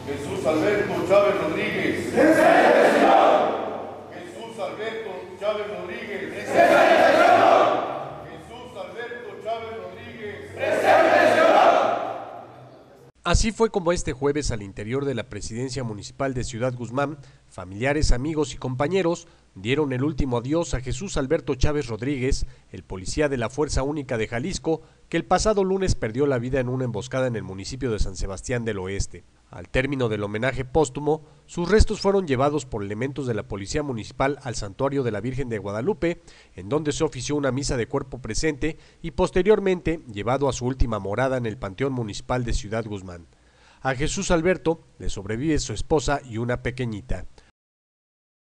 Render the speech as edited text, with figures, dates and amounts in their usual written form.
Jesús Alberto Chávez Rodríguez. ¡Presente, señor! Jesús Alberto Chávez Rodríguez. ¡Presente, señor! Jesús Alberto Chávez Rodríguez. ¡Presente, señor! Así fue como este jueves, al interior de la Presidencia Municipal de Ciudad Guzmán, familiares, amigos y compañeros dieron el último adiós a Jesús Alberto Chávez Rodríguez, el policía de la Fuerza Única de Jalisco, que el pasado lunes perdió la vida en una emboscada en el municipio de San Sebastián del Oeste. Al término del homenaje póstumo, sus restos fueron llevados por elementos de la Policía Municipal al Santuario de la Virgen de Guadalupe, en donde se ofició una misa de cuerpo presente y posteriormente llevado a su última morada en el Panteón Municipal de Ciudad Guzmán. A Jesús Alberto le sobrevive su esposa y una pequeñita.